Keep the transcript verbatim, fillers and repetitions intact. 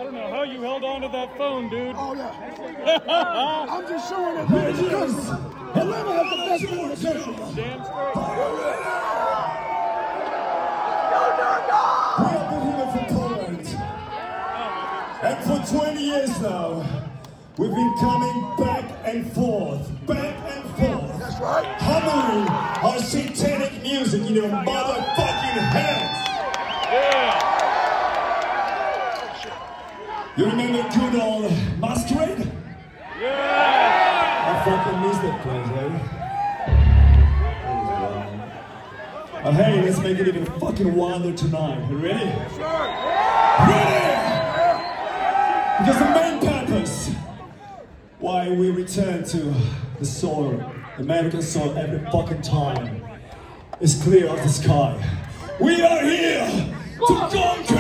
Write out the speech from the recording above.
don't know how you held on to that phone, dude. Oh, yeah. I'm just showing it, man, because Atlanta has the best food in the country. Damn straight. We are the women from Poland. And for twenty years now, we've been coming back and forth, back and forth. That's right. Hammering our satanic music in your motherfucking heads. Yeah. You remember good old Masquerade? Yeah. I fucking miss that place, eh? But hey, let's make it even fucking wilder tonight. You ready? Ready? Because the main purpose why we return to the soil, American soil, every fucking time is clear as the sky. We are here to conquer!